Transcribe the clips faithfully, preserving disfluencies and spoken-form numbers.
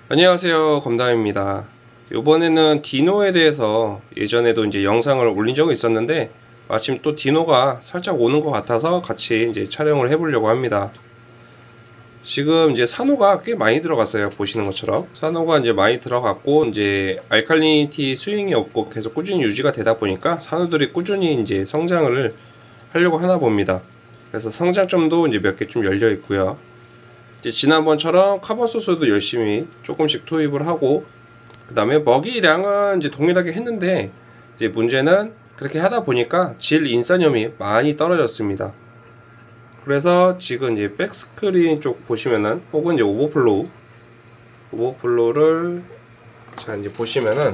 안녕하세요, 검담입니다. 이번에는 디노에 대해서 예전에도 이제 영상을 올린 적이 있었는데 마침 또 디노가 살짝 오는 것 같아서 같이 이제 촬영을 해보려고 합니다. 지금 이제 산호가 꽤 많이 들어갔어요. 보시는 것처럼 산호가 이제 많이 들어갔고 이제 알칼리니티 스윙이 없고 계속 꾸준히 유지가 되다 보니까 산호들이 꾸준히 이제 성장을 하려고 하나 봅니다. 그래서 성장점도 이제 몇 개 좀 열려 있고요. 이제 지난번처럼 카본 소스도 열심히 조금씩 투입을 하고, 그 다음에 먹이량은 이제 동일하게 했는데 이제 문제는 그렇게 하다 보니까 질 인산염이 많이 떨어졌습니다. 그래서 지금 이제 백스크린 쪽 보시면은, 혹은 이제 오버플로우 오버플로우를 자 이제 보시면은,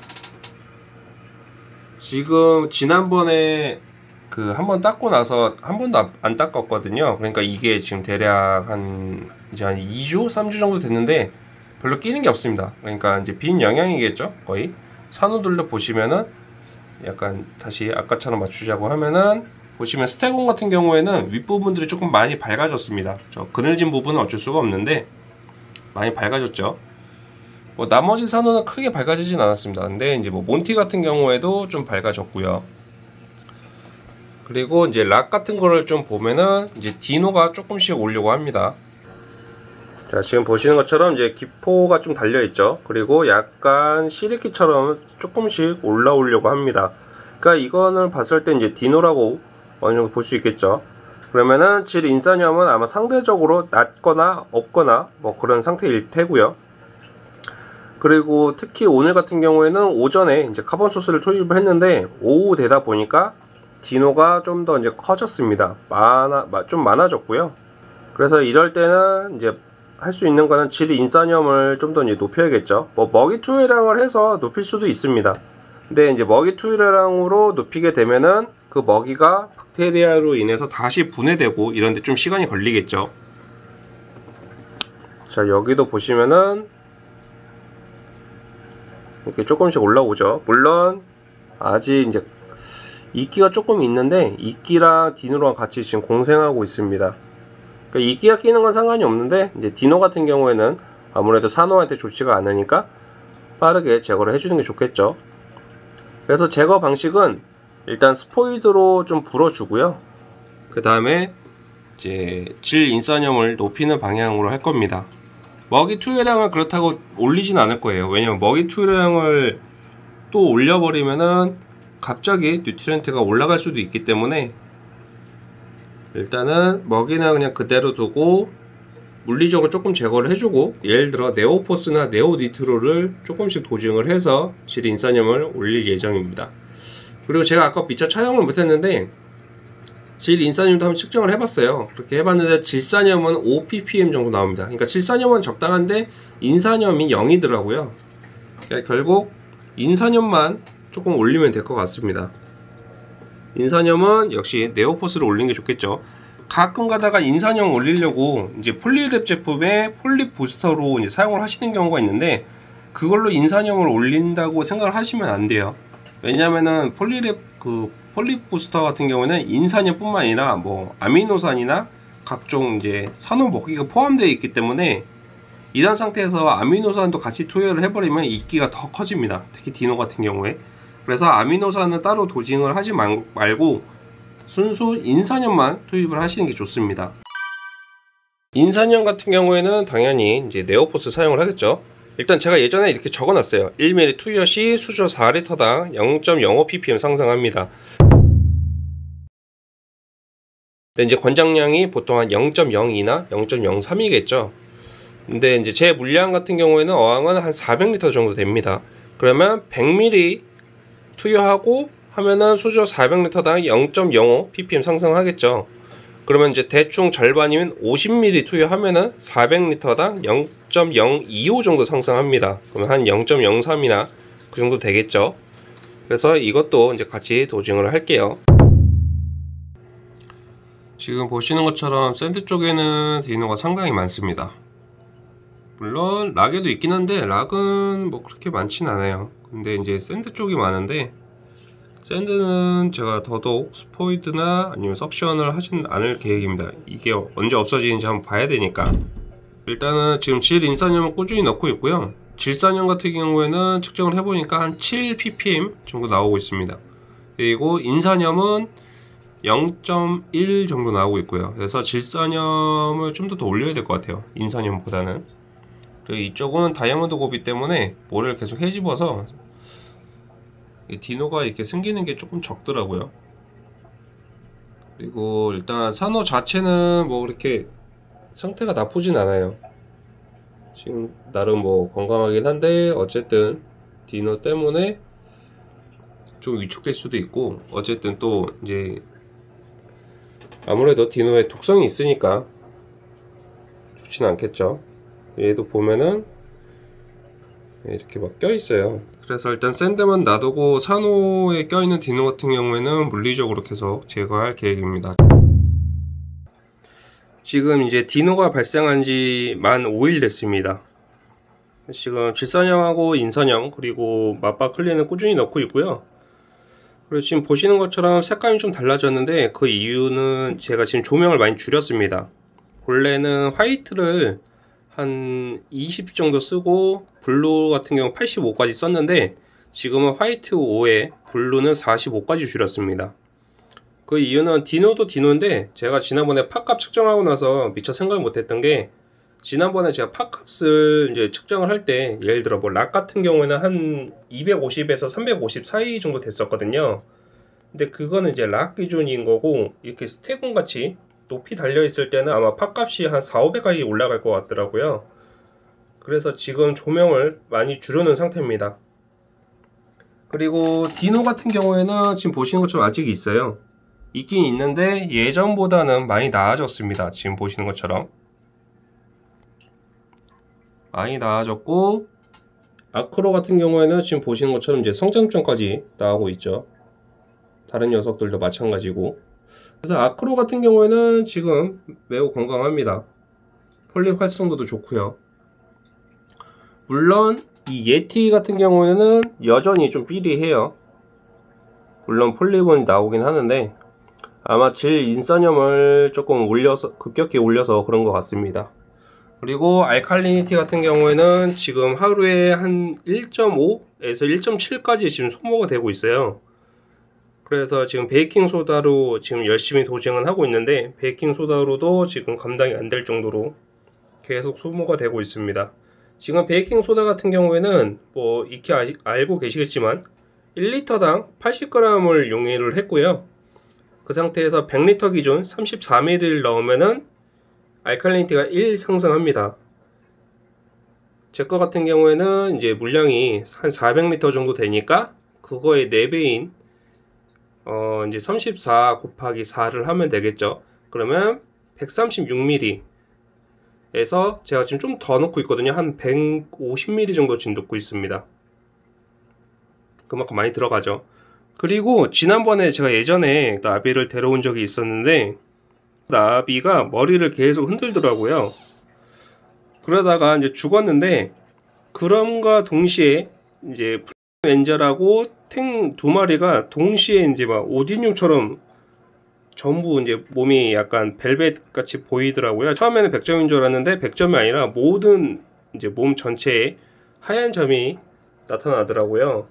지금 지난번에 그 한 번 닦고 나서 한 번도 안 닦았거든요. 그러니까 이게 지금 대략 한 이제 한 이 주, 삼 주 정도 됐는데 별로 끼는 게 없습니다. 그러니까 이제 빈 영양이겠죠, 거의. 산호들도 보시면은 약간 다시 아까처럼 맞추자고 하면은, 보시면 스테곤 같은 경우에는 윗부분들이 조금 많이 밝아졌습니다. 저 그늘진 부분은 어쩔 수가 없는데 많이 밝아졌죠. 뭐 나머지 산호는 크게 밝아지진 않았습니다. 근데 이제 뭐 몬티 같은 경우에도 좀 밝아졌고요. 그리고 이제 락 같은 거를 좀 보면은 이제 디노가 조금씩 오려고 합니다. 자, 지금 보시는 것처럼 이제 기포가 좀 달려 있죠. 그리고 약간 시리키처럼 조금씩 올라오려고 합니다. 그러니까 이거는 봤을 때 이제 디노라고 어느 정도 볼 수 있겠죠. 그러면은 질 인산염은 아마 상대적으로 낮거나 없거나 뭐 그런 상태일 테고요. 그리고 특히 오늘 같은 경우에는 오전에 이제 카본 소스를 투입을 했는데 오후 되다 보니까 디노가 좀 더 이제 커졌습니다. 많아, 좀 많아졌고요. 그래서 이럴 때는 이제 할 수 있는 거는 질 인산염을 좀 더 이제 높여야겠죠. 뭐 먹이 투여량을 해서 높일 수도 있습니다. 근데 이제 먹이 투여량으로 높이게 되면은 그 먹이가 박테리아로 인해서 다시 분해되고 이런데 좀 시간이 걸리겠죠. 자, 여기도 보시면은 이렇게 조금씩 올라오죠. 물론 아직 이제 이끼가 조금 있는데 이끼랑 디노랑 같이 지금 공생하고 있습니다. 그러니까 이끼가 끼는 건 상관이 없는데 이제 디노 같은 경우에는 아무래도 산호한테 좋지가 않으니까 빠르게 제거를 해주는 게 좋겠죠. 그래서 제거 방식은 일단 스포이드로 좀 불어주고요. 그 다음에 이제 질 인산염을 높이는 방향으로 할 겁니다. 먹이 투여량을 그렇다고 올리진 않을 거예요. 왜냐면 먹이 투여량을 또 올려버리면은 갑자기 뉴트리언트가 올라갈 수도 있기 때문에 일단은 먹이는 그냥 그대로 두고 물리적으로 조금 제거를 해주고, 예를 들어 네오포스나 네오니트로를 조금씩 도징을 해서 질 인산염을 올릴 예정입니다. 그리고 제가 아까 미처 촬영을 못했는데 질 인산염도 한번 측정을 해봤어요. 그렇게 해봤는데 질산염은 오 ppm 정도 나옵니다. 그러니까 질산염은 적당한데 인산염이 영이더라고요. 그러니까 결국 인산염만 조금 올리면 될 것 같습니다. 인산염은 역시 네오포스를 올리는 게 좋겠죠. 가끔 가다가 인산염 올리려고 이제 폴리랩 제품에 폴립 부스터로 이제 사용을 하시는 경우가 있는데, 그걸로 인산염을 올린다고 생각을 하시면 안 돼요. 왜냐면은 폴리랩 그 폴립 부스터 같은 경우는 인산염뿐만 아니라 뭐 아미노산이나 각종 이제 산호 먹이가 포함되어 있기 때문에 이런 상태에서 아미노산도 같이 투여를 해버리면 이끼가 더 커집니다. 특히 디노 같은 경우에. 그래서 아미노산은 따로 도징을 하지 말고 순수 인산염만 투입을 하시는 게 좋습니다. 인산염 같은 경우에는 당연히 이제 네오포스 사용을 하겠죠. 일단 제가 예전에 이렇게 적어놨어요. 일 밀리리터 투여 시 수조 사 리터당 영 점 영오 ppm 상승합니다. 근데 이제 권장량이 보통 한 영 점 영이나 영 점 영삼이겠죠. 근데 이제 제 물량 같은 경우에는 어항은 한 사백 리터 정도 됩니다. 그러면 백 밀리리터 투여하고 하면은 수조 사백 리터당 영 점 영오 ppm 상승하겠죠. 그러면 이제 대충 절반이면 오십 밀리리터 투여하면은 사백 리터당 영 점 영이오 정도 상승합니다. 그러면 한 영 점 영삼이나 그 정도 되겠죠. 그래서 이것도 이제 같이 도징을 할게요. 지금 보시는 것처럼 샌드 쪽에는 디노가 상당히 많습니다. 물론 락에도 있긴 한데 락은 뭐 그렇게 많진 않아요. 근데 이제 샌드 쪽이 많은데, 샌드는 제가 더더욱 스포이드나 아니면 석션을 하진 않을 계획입니다. 이게 언제 없어지는지 한번 봐야 되니까. 일단은 지금 질 인산염을 꾸준히 넣고 있고요. 질산염 같은 경우에는 측정을 해보니까 한 칠 ppm 정도 나오고 있습니다. 그리고 인산염은 영 점 일 정도 나오고 있고요. 그래서 질산염을 좀 더 더 올려야 될 것 같아요, 인산염보다는. 그리고 이쪽은 다이아몬드 고비 때문에 모래를 계속 헤집어서 디노가 이렇게 생기는 게 조금 적더라고요. 그리고 일단 산호 자체는 뭐 그렇게 상태가 나쁘진 않아요. 지금 나름 뭐 건강하긴 한데 어쨌든 디노 때문에 좀 위축될 수도 있고, 어쨌든 또 이제 아무래도 디노에 독성이 있으니까 좋진 않겠죠. 얘도 보면은 이렇게 막 껴있어요. 그래서 일단 샌드만 놔두고 산호에 껴있는 디노 같은 경우에는 물리적으로 계속 제거할 계획입니다. 지금 이제 디노가 발생한 지 만 오 일 됐습니다. 지금 질산염하고 인산염 그리고 마바클린은 꾸준히 넣고 있고요. 그리고 지금 보시는 것처럼 색감이 좀 달라졌는데 그 이유는 제가 지금 조명을 많이 줄였습니다. 원래는 화이트를 한 이십 정도 쓰고 블루 같은 경우 팔십오까지 썼는데 지금은 화이트 오에 블루는 사십오까지 줄였습니다. 그 이유는 디노도 디노인데 제가 지난번에 팟값 측정하고 나서 미처 생각을 못했던 게, 지난번에 제가 팟값을 이제 측정을 할 때 예를 들어 뭐 락 같은 경우에는 한 이백오십에서 삼백오십 사이 정도 됐었거든요. 근데 그거는 이제 락 기준인 거고, 이렇게 스테곤 같이 높이 달려 있을 때는 아마 팟값이 한 사오백까지 올라갈 것 같더라고요. 그래서 지금 조명을 많이 줄여놓은 상태입니다. 그리고 디노 같은 경우에는 지금 보시는 것처럼 아직 있어요. 있긴 있는데 예전보다는 많이 나아졌습니다. 지금 보시는 것처럼 많이 나아졌고, 아크로 같은 경우에는 지금 보시는 것처럼 이제 성장점까지 나오고 있죠. 다른 녀석들도 마찬가지고. 그래서 아크로 같은 경우에는 지금 매우 건강합니다. 폴립 활성도도 좋고요. 물론 이 예티 같은 경우에는 여전히 좀 삐리해요. 물론 폴립은 나오긴 하는데 아마 질 인산염을 조금 올려서 급격히 올려서 그런 것 같습니다. 그리고 알칼리니티 같은 경우에는 지금 하루에 한 일 점 오에서 일 점 칠까지 지금 소모가 되고 있어요. 그래서 지금 베이킹소다로 지금 열심히 도쟁은 하고 있는데 베이킹소다로도 지금 감당이 안 될 정도로 계속 소모가 되고 있습니다. 지금 베이킹소다 같은 경우에는 뭐 익히 아직 알고 계시겠지만 일 리터당 팔십 그램을 용해를 했고요. 그 상태에서 백 리터 기준 삼십사 밀리리터를 넣으면은 알칼리니티가 일 상승합니다. 제 거 같은 경우에는 이제 물량이 한 사백 리터 정도 되니까 그거의 네 배인 어 이제 삼십사 곱하기 사를 하면 되겠죠. 그러면 백삼십육 밀리리터에서 제가 지금 좀 더 넣고 있거든요. 한 백오십 밀리리터 정도 지금 넣고 있습니다. 그만큼 많이 들어가죠. 그리고 지난번에 제가 예전에 나비를 데려온 적이 있었는데 나비가 머리를 계속 흔들더라고요. 그러다가 이제 죽었는데, 그럼과 동시에 이제 엔젤하고 탱 두 마리가 동시에 이제 막 오디뇽처럼 전부 이제 몸이 약간 벨벳 같이 보이더라고요. 처음에는 백 점인 줄 알았는데 백 점이 아니라 모든 이제 몸 전체에 하얀 점이 나타나더라고요.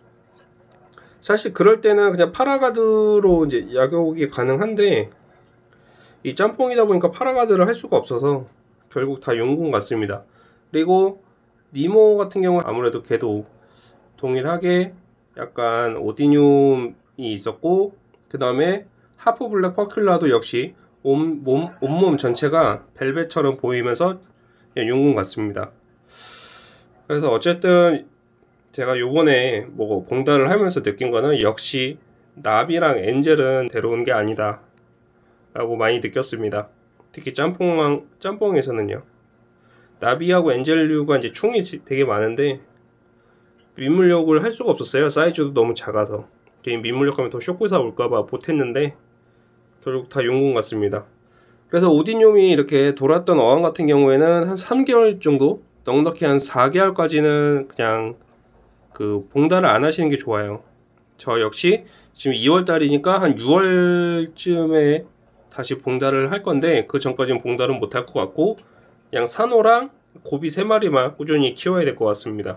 사실 그럴 때는 그냥 파라가드로 이제 약욕이 가능한데 이 짬뽕이다 보니까 파라가드를 할 수가 없어서 결국 다 용군 같습니다. 그리고 니모 같은 경우는 아무래도 걔도 동일하게 약간 오디뇽이 있었고, 그 다음에 하프 블랙 퍼큘라도 역시 온, 몸, 온몸 전체가 벨벳처럼 보이면서 용군 같습니다. 그래서 어쨌든 제가 요번에 뭐 공달을 하면서 느낀 거는 역시 나비랑 엔젤은 데려온 게 아니다 라고 많이 느꼈습니다. 특히 짬뽕, 짬뽕에서는요. 나비하고 엔젤류가 이제 충이 되게 많은데 민물욕을 할 수가 없었어요. 사이즈도 너무 작아서. 개인 민물욕 하면 더 쇼크사 올까봐 못했는데 결국 다 용군 같습니다. 그래서 오디뇽이 이렇게 돌았던 어항 같은 경우에는 한 삼 개월 정도, 넉넉히 한 사 개월까지는 그냥 그 봉달을 안 하시는 게 좋아요. 저 역시 지금 이월 달이니까 한 유월쯤에 다시 봉달을 할 건데 그 전까지는 봉달은 못 할 것 같고, 그냥 산호랑 고비 세 마리만 꾸준히 키워야 될 것 같습니다.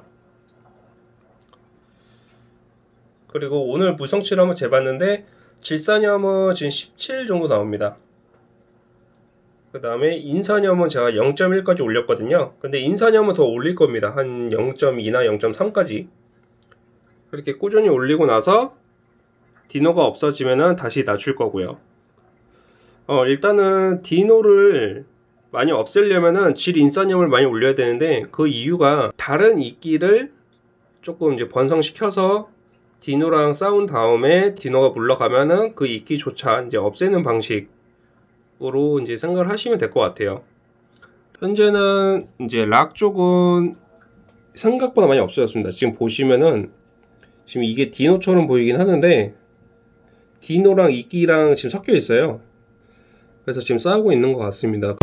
그리고 오늘 무성치를 한번 재봤는데 질산염은 지금 십칠 정도 나옵니다. 그 다음에 인산염은 제가 영 점 일까지 올렸거든요. 근데 인산염은 더 올릴 겁니다. 한 영 점 이나 영 점 삼까지 그렇게 꾸준히 올리고 나서 디노가 없어지면은 다시 낮출 거고요. 어 일단은 디노를 많이 없애려면은 질인산염을 많이 올려야 되는데, 그 이유가 다른 이끼를 조금 이제 번성시켜서 디노랑 싸운 다음에 디노가 물러가면은 그 이끼조차 이제 없애는 방식으로 이제 생각을 하시면 될 것 같아요. 현재는 이제 락 쪽은 생각보다 많이 없어졌습니다. 지금 보시면은 지금 이게 디노처럼 보이긴 하는데 디노랑 이끼랑 지금 섞여 있어요. 그래서 지금 싸우고 있는 것 같습니다.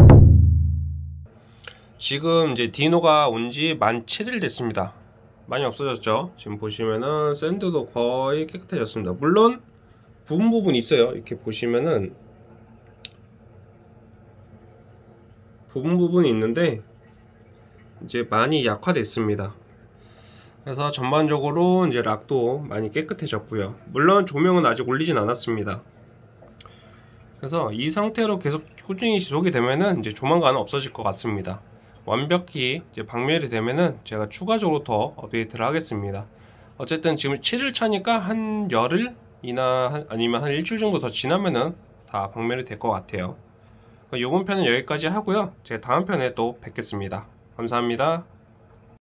지금 이제 디노가 온 지 만 칠 일 됐습니다. 많이 없어졌죠. 지금 보시면은 샌드도 거의 깨끗해졌습니다. 물론 부분 부분 있어요. 이렇게 보시면은 부분 부분이 있는데 이제 많이 약화됐습니다. 그래서 전반적으로 이제 락도 많이 깨끗해졌고요. 물론 조명은 아직 올리진 않았습니다. 그래서 이 상태로 계속 꾸준히 지속이 되면은 이제 조만간 없어질 것 같습니다. 완벽히 이제 박멸이 되면은 제가 추가적으로 더 업데이트를 하겠습니다. 어쨌든 지금 칠 일 차니까 한 열흘이나 한, 아니면 한 일주일 정도 더 지나면은 다 박멸이 될 것 같아요. 이번 편은 여기까지 하고요. 제가 다음 편에 또 뵙겠습니다. 감사합니다.